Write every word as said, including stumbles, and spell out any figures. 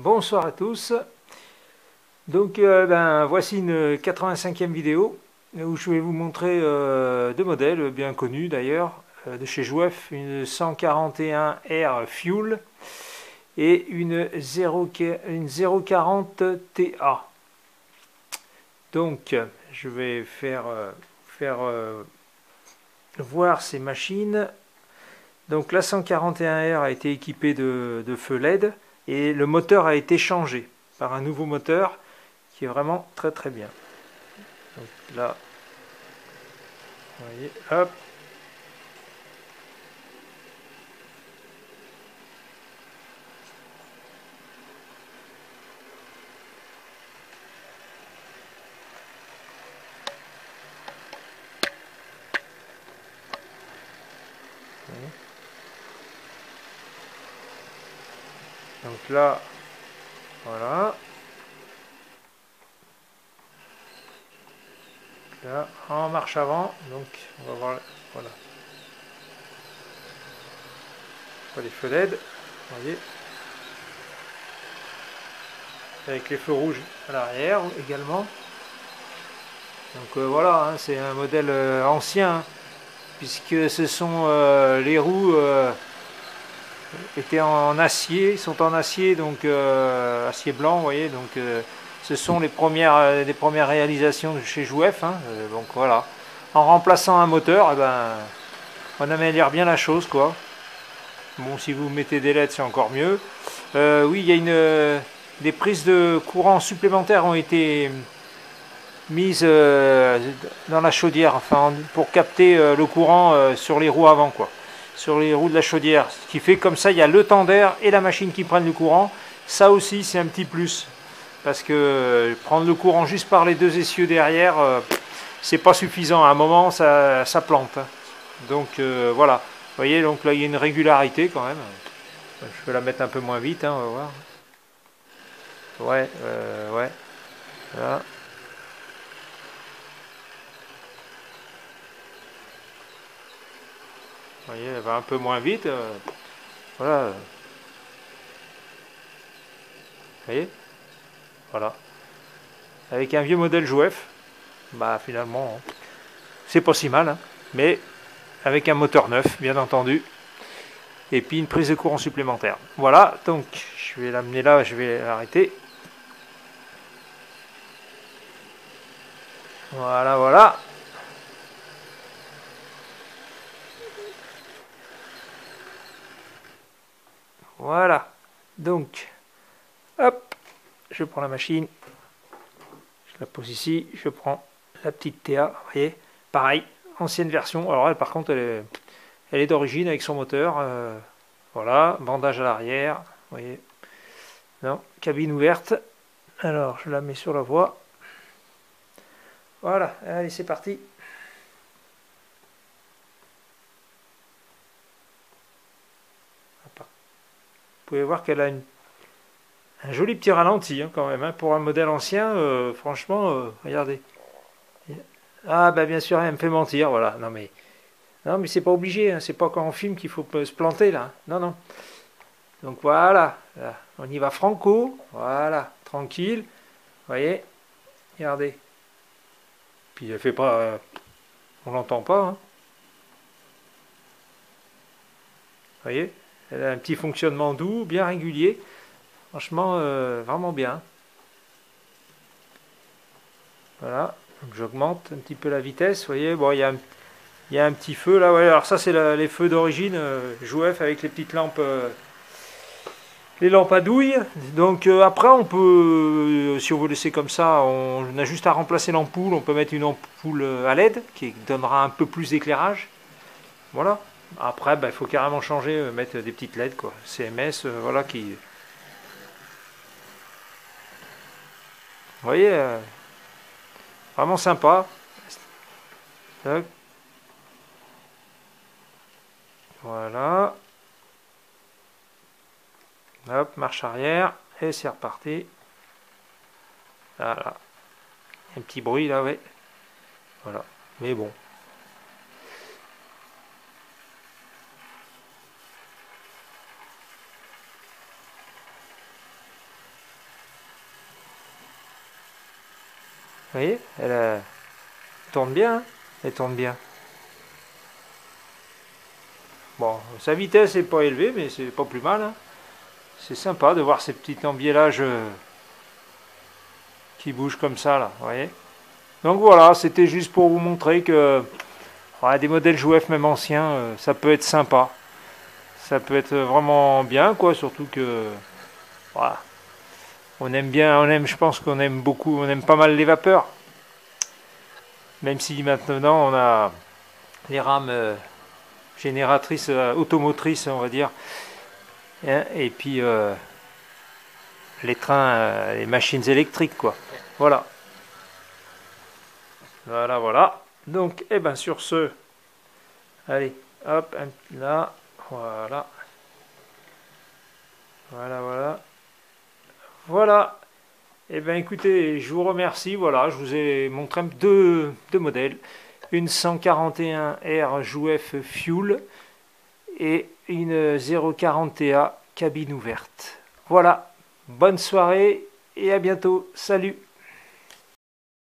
Bonsoir à tous. Donc euh, ben, voici une quatre-vingt-cinquième vidéo où je vais vous montrer euh, deux modèles bien connus d'ailleurs euh, de chez Jouef, une cent quarante et un R Fuel et une zéro quarante T A. Donc je vais faire, euh, faire euh, voir ces machines. Donc la cent quarante et un R a été équipée de, de feux L E D et le moteur a été changé par un nouveau moteur qui est vraiment très très bien. Donc là, vous voyez, hop. Donc là, voilà. Là, en marche avant, donc on va voir, voilà. Les feux L E D, vous voyez. Avec les feux rouges à l'arrière également. Donc euh, voilà, hein, c'est un modèle euh, ancien, hein, puisque ce sont euh, les roues euh, étaient en acier, sont en acier, donc euh, acier blanc, vous voyez. Donc euh, ce sont les premières, euh, les premières réalisations de chez Jouef. Hein, euh, donc voilà, en remplaçant un moteur, eh ben, on améliore bien la chose, quoi. Bon, si vous mettez des L E D, c'est encore mieux. Euh, oui, il y a une, euh, des prises de courant supplémentaires ont été mises euh, dans la chaudière, enfin, pour capter euh, le courant euh, sur les roues avant, quoi, sur les roues de la chaudière. Ce qui fait comme ça, il y a le temps d'air et la machine qui prennent le courant. Ça aussi, c'est un petit plus, parce que euh, prendre le courant juste par les deux essieux derrière, euh, c'est pas suffisant. À un moment, ça, ça plante. Donc euh, voilà. Vous voyez, donc là, il y a une régularité quand même. Je vais la mettre un peu moins vite, hein, on va voir. Ouais, euh, ouais. Là. Vous voyez, elle va un peu moins vite. Euh, voilà. Vous voyez. Voilà. Avec un vieux modèle Jouef, bah finalement, c'est pas si mal. Hein, mais avec un moteur neuf, bien entendu. Et puis une prise de courant supplémentaire. Voilà, donc je vais l'amener là, je vais l'arrêter. Voilà, voilà. Voilà. Donc, hop, je prends la machine. Je la pose ici. Je prends la petite T A. Vous voyez, pareil, ancienne version. Alors elle, par contre, elle est, elle est d'origine avec son moteur. Euh, voilà, bandage à l'arrière. Vous voyez. Non, cabine ouverte. Alors, je la mets sur la voie. Voilà, allez, c'est parti. Vous pouvez voir qu'elle a une, un joli petit ralenti, hein, quand même. Hein, pour un modèle ancien, euh, franchement, euh, regardez. Ah, bah bien sûr, elle me fait mentir, voilà. Non, mais, non, mais c'est pas obligé, hein, c'est pas quand on filme qu'il faut se planter, là. Non, non. Donc voilà, là, on y va franco, voilà, tranquille. Vous voyez, regardez. Puis elle fait pas, euh, on l'entend pas, hein. Vous voyez, elle a un petit fonctionnement doux, bien régulier. Franchement, euh, vraiment bien. Voilà, donc j'augmente un petit peu la vitesse. Vous voyez, bon, il y a un, il y a un petit feu là. Ouais, alors ça, c'est la- les feux d'origine euh, Jouef avec les petites lampes, euh, les lampes à douille. Donc euh, après, on peut, euh, si on veut laisser comme ça, on, on a juste à remplacer l'ampoule. On peut mettre une ampoule euh, à L E D qui donnera un peu plus d'éclairage. Voilà. Après, bah, il faut carrément changer, euh, mettre des petites L E D, quoi. C M S, euh, voilà, qui. Vous voyez, euh, vraiment sympa. Tac. Voilà. Hop, marche arrière. Et c'est reparti. Voilà. Un petit bruit là, ouais. Voilà. Mais bon. Vous voyez, elle euh, tourne bien, hein, elle tourne bien. Bon, sa vitesse n'est pas élevée, mais c'est pas plus mal, hein. C'est sympa de voir ces petits embielages euh, qui bougent comme ça, là, vous voyez. Donc voilà, c'était juste pour vous montrer que ouais, des modèles Jouef, même anciens, euh, ça peut être sympa. Ça peut être vraiment bien, quoi, surtout que voilà, on aime bien, on aime, je pense qu'on aime beaucoup, on aime pas mal les vapeurs. Même si maintenant on a les rames euh, génératrices, euh, automotrices, on va dire, hein, et puis euh, les trains, euh, les machines électriques, quoi. Voilà, voilà, voilà. Donc, eh ben sur ce, allez, hop, un- là, voilà, voilà, voilà, voilà. Eh bien écoutez, je vous remercie, voilà, je vous ai montré deux, deux modèles, une cent quarante et un R Jouef Fuel et une zéro quarante T A cabine ouverte. Voilà, bonne soirée et à bientôt, salut!